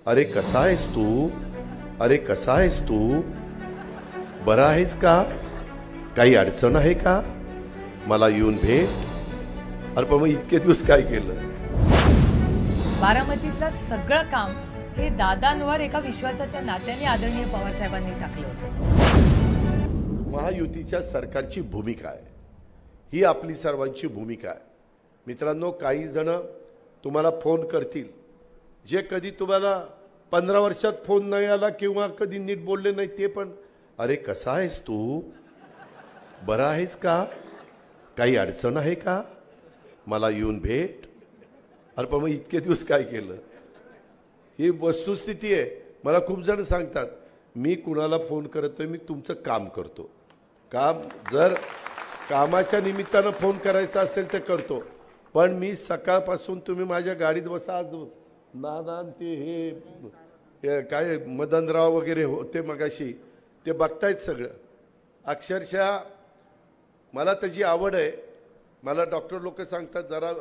अरे कसा आहेस तू? अरे कसा आहेस तू? बरा आहेस का? काही अडचण आहे का? मला येऊन भेट. अरे पण मग इतके दिवस काय केलं? बारामतीतलं सगळं काम हे दादांवर एका विश्वासाच्या नात्याने आदरणीय पवार साहेबांनी टाकलं होतं. महायुतीच्या सरकारची भूमिका आहे ही, आपली सर्वांची भूमिका आहे. मित्रांनो, काही जण तुम्हाला फोन करतील जे कधी तुम्हाला 15 वर्षात फोन नाही आला किंवा कधी नीट बोलले नाही, ते पण अरे कसा आहेस तू? बरा आहेस का? काही अडचण आहे का? मला येऊन भेट. अरे पण मग इतके दिवस काय केलं? ही वस्तुस्थिती आहे. मला खूप जण सांगतात मी कुणाला फोन करत नाही, मी तुमचं काम करतो. काम जर कामाच्या निमित्तानं फोन करायचा असेल तर करतो, पण मी सकाळपासून तुम्ही माझ्या गाडीत बसा, आज नाना ते हे काय मदनराव वगैरे होते मगाशी, ते बघतायत सगळं. अक्षरशः मला त्याची आवड आहे. मला डॉक्टर लोक सांगतात जरा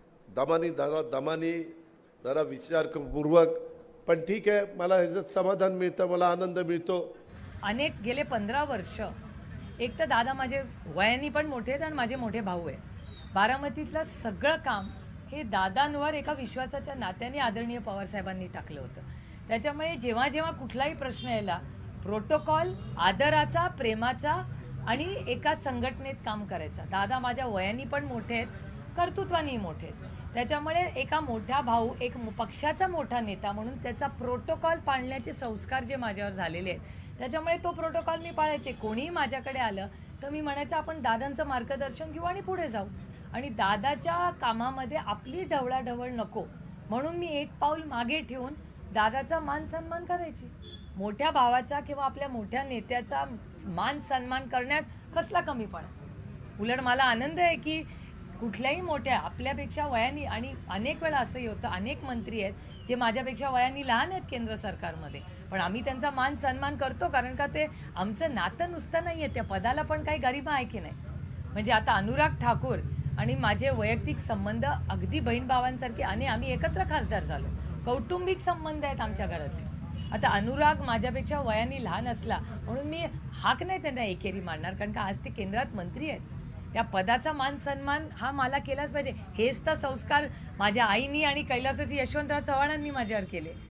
दमानी जरा विचारपूर्वक, पण ठीक आहे, मला ह्याच्यात समाधान मिळतं, मला आनंद मिळतो. अनेक गेले 15 वर्ष एक तर दादा माझे वयाने पण मोठे आहेत आणि माझे मोठे भाऊ आहे. बारामतीतलं सगळं काम हे दादांवर एका विश्वासाच्या नात्याने आदरणीय पवार साहेबांनी टाकलं होतं. त्याच्यामुळे जेव्हा जेव्हा कुठलाही प्रश्न यायला प्रोटोकॉल, आदराचा, प्रेमाचा आणि एका संघटनेत काम करायचा. दादा माझ्या वयाने पण मोठे आहेत, कर्तृत्वानेही मोठे आहेत. त्याच्यामुळे एका मोठा भाऊ, एक पक्षाचा मोठा नेता म्हणून त्याचा प्रोटोकॉल पाळण्याचे संस्कार जे माझ्यावर झालेले आहेत, त्याच्यामुळे तो प्रोटोकॉल मी पाळायचे. कोणीही माझ्याकडे आलं तर मी म्हणायचं आपण दादांचं मार्गदर्शन घेऊ आणि पुढे जाऊ. आणि दादाच्या कामामध्ये आपली ढवळाढवळ नको म्हणून मी एक पाऊल मागे ठेवून दादाचा मान सन्मान करायची. मोठ्या भावाचा किंवा आपल्या मोठ्या नेत्याचा मान सन्मान करण्यात कसला कमीपणा. उलट मला आनंद आहे की कुठल्याही मोठ्या आपल्यापेक्षा वयानी, आणि अनेक वेळा असंही होतं अनेक मंत्री आहेत जे माझ्यापेक्षा वयानी लहान आहेत केंद्र सरकारमध्ये, पण आम्ही त्यांचा मान सन्मान करतो. कारण का ते आमचं नातं नुसतं नाही आहे, त्या पदाला पण काही गरिमा आहे की नाही. म्हणजे आता अनुराग ठाकूर आणि माझे वैयक्तिक संबंध अगदी बहीण भावांसारखे, आणि आम्ही एकत्र खासदार झालो. कौटुंबिक संबंध आहेत आमच्या घरातले. आता अनुराग माझ्यापेक्षा वयाने लहान असला म्हणून मी हाक नाही त्यांना एकेरी मारणार, कारण का आज ते केंद्रात मंत्री आहेत. त्या पदाचा मान सन्मान हा मला केलाच पाहिजे. हेच तर संस्कार माझ्या आईनी आणि कैलासवासी यशवंतराव चव्हाणांनी माझ्यावर केले.